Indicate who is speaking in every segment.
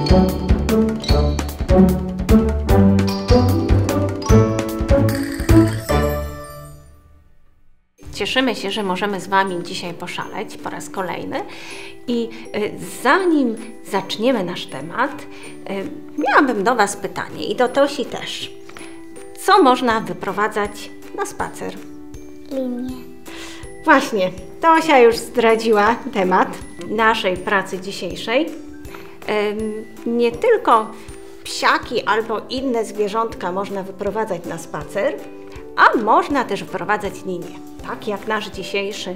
Speaker 1: Cieszymy się, że możemy z Wami dzisiaj poszaleć po raz kolejny i zanim zaczniemy nasz temat, miałabym do Was pytanie i do Tosi też. Co można wyprowadzać na spacer?
Speaker 2: Linię.
Speaker 1: Właśnie, Tosia już zdradziła temat naszej pracy dzisiejszej. Nie tylko psiaki albo inne zwierzątka można wyprowadzać na spacer, a można też wyprowadzać linię. Tak jak nasz dzisiejszy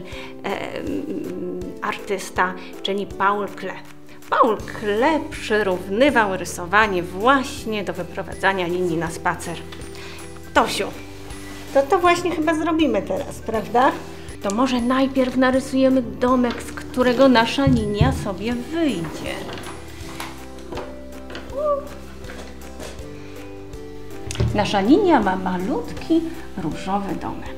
Speaker 1: artysta, czyli Paul Klee. Paul Klee przyrównywał rysowanie właśnie do wyprowadzania linii na spacer. Tosiu, to właśnie chyba zrobimy teraz, prawda? To może najpierw narysujemy domek, z którego nasza linia sobie wyjdzie. Nasza linia ma malutki, różowy domek.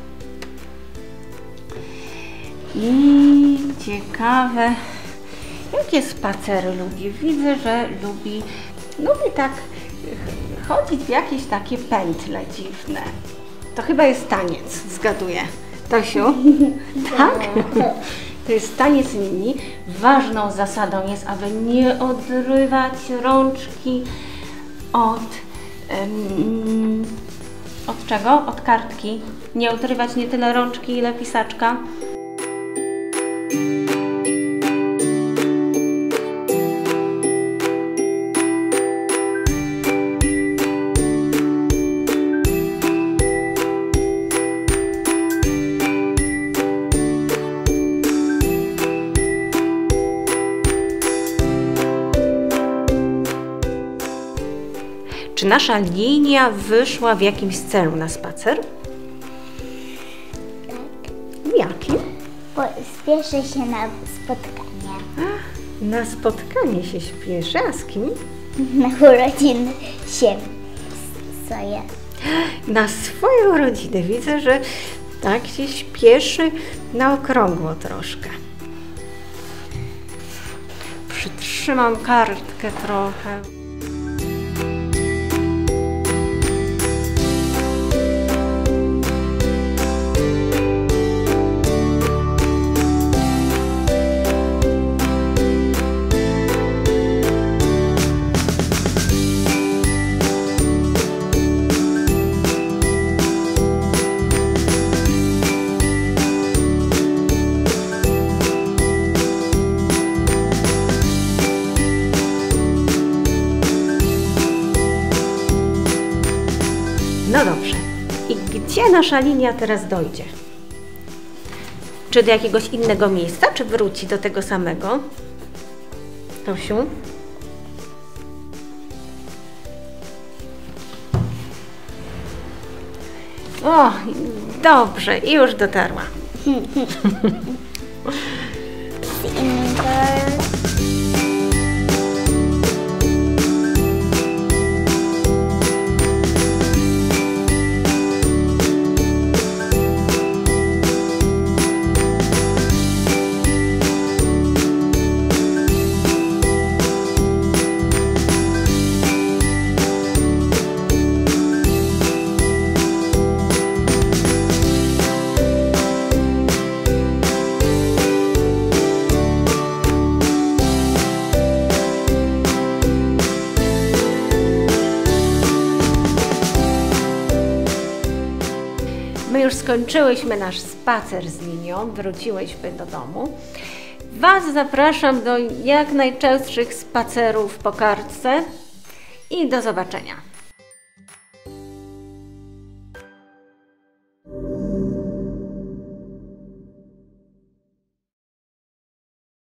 Speaker 1: I ciekawe, jakie spacery lubi. Widzę, że lubi tak chodzić w jakieś takie pętle dziwne. To chyba jest taniec, zgaduję. Tosiu? Tak? To jest taniec linii. Ważną zasadą jest, aby nie odrywać rączki od czego? Od kartki. Nie odrywać nie tyle rączki, ile pisaczka. Czy nasza linia wyszła w jakimś celu na spacer?
Speaker 2: Tak.
Speaker 1: W jakim?
Speaker 2: Bo spieszę się na spotkanie.
Speaker 1: Na spotkanie się śpieszy, a z kim?
Speaker 2: Na urodziny się stoję.
Speaker 1: Na swoją rodzinę. Widzę, że tak się śpieszy na okrągło troszkę. Przytrzymam kartkę trochę. No dobrze. I gdzie nasza linia teraz dojdzie? Czy do jakiegoś innego miejsca, czy wróci do tego samego? Tosiu? O, dobrze, i już dotarła.
Speaker 2: Z innym kolorem.
Speaker 1: My już skończyłyśmy nasz spacer z linią, wróciłyśmy do domu. Was zapraszam do jak najczęstszych spacerów po kartce i do zobaczenia.